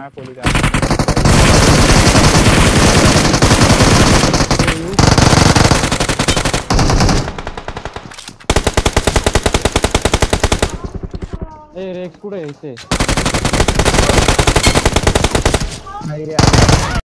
मैं पोली का ए रेक्स कुठे आहे इथे नाही रे